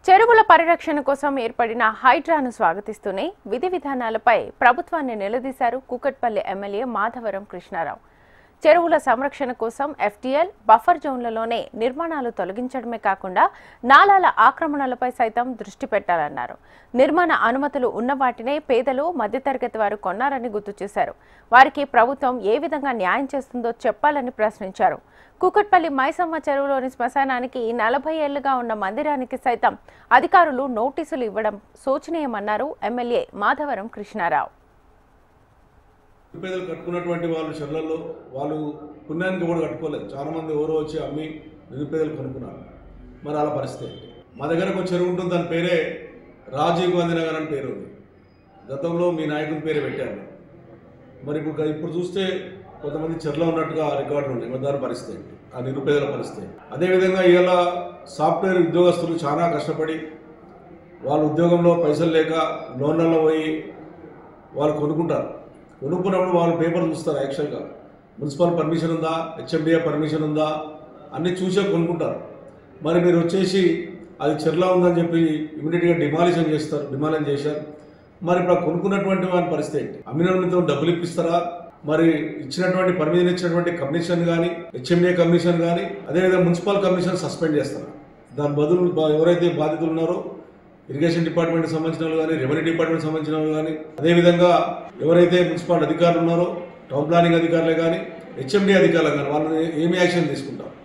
చెరువుల పరిరక్షణ కోసం ఏర్పడిన హైడ్రాను స్వాగతిస్తూనే విధి విధానాలపై ప్రభుత్వాన్ని నిలదీశారు కూకట్పల్లి ఎమ్మెల్యే మాధవరం కృష్ణారావు. చెరువుల సంరక్షణ కోసం ఎఫ్టీఎల్ బఫర్ జోన్లలోనే నిర్మాణాలు తొలగించడమే కాకుండా నాలాల ఆక్రమణలపై సైతం దృష్టి పెట్టాలన్నారు. నిర్మాణ అనుమతులు ఉన్న వాటినే పేదలు మధ్యతరగతి వారు కొన్నారని గుర్తు చేశారు. వారికి ప్రభుత్వం ఏ విధంగా న్యాయం చేస్తుందో చెప్పాలని ప్రశ్నించారు. కూకట్పల్లి మైసమ్మ చెరువులోని శ్మశానానికి 40 ఏళ్లుగా ఉన్న మందిరానికి సైతం అధికారులు నోటీసులు ఇవ్వడం శోచనీయమన్నారు ఎమ్మెల్యే మాధవరం కృష్ణారావు. పేదలు కట్టుకున్నటువంటి వాళ్ళు చెర్లలో వాళ్ళు పుణ్యానికి కూడా కట్టుకోలేదు. చాలా మంది ఎవరో వచ్చి అమ్మి నిరుపేదలు కొనుక్కున్నారు. మరి అలా పరిస్థితి మా దగ్గర ఒక చెరువు ఉంటుంది, దాని పేరే రాజీవ్ గాంధీ నగర్ అని పేరు ఉంది. గతంలో మీ నాయకుని పేరు పెట్టారు. మరి ఇప్పుడు చూస్తే కొంతమంది చెర్లో ఉన్నట్టుగా రికార్డులు ఉన్నాయి. మరి దాని పరిస్థితి ఆ నిరుపేదల పరిస్థితి. అదేవిధంగా ఇవాళ సాఫ్ట్వేర్ ఉద్యోగస్తులు చాలా కష్టపడి వాళ్ళ ఉద్యోగంలో పైసలు లేక లోన్లలో పోయి వాళ్ళు కొనుక్కుంటారు. కొనుక్కున్నప్పుడు వాళ్ళు పేపర్ చూస్తారు. యాక్చువల్గా మున్సిపల్ పర్మిషన్ ఉందా, హెచ్ఎండిఏ పర్మిషన్ ఉందా అన్నీ చూసే కొనుక్కుంటారు. మరి మీరు వచ్చేసి అది చెర్లా ఉందని చెప్పి ఇమీడియట్గా డిమాలిషన్ చేశారు. మరి ఇప్పుడు కొనుక్కున్నటువంటి వారి పరిస్థితి ఏంటి? అమ్మిన డబ్బులు ఇప్పిస్తారా? మరి ఇచ్చినటువంటి పర్మిషన్ ఇచ్చినటువంటి కమిషన్ కానీ, హెచ్ఎండిఏ కమిషన్ కానీ, అదేవిధంగా మున్సిపల్ కమిషన్ సస్పెండ్ చేస్తారు. దాని బదులు ఎవరైతే బాధితులు ఉన్నారో ఇరిగేషన్ డిపార్ట్మెంట్కి సంబంధించిన వాళ్ళు కానీ, రెవెన్యూ డిపార్ట్మెంట్ సంబంధించిన వాళ్ళు కానీ, అదేవిధంగా ఎవరైతే మున్సిపల్ అధికారులు ఉన్నారో టౌన్ ప్లానింగ్ అధికారులే కానీ, హెచ్ఎండిఏ అధికారులు కానీ వాళ్ళని ఏమి యాక్షన్ తీసుకుంటాం?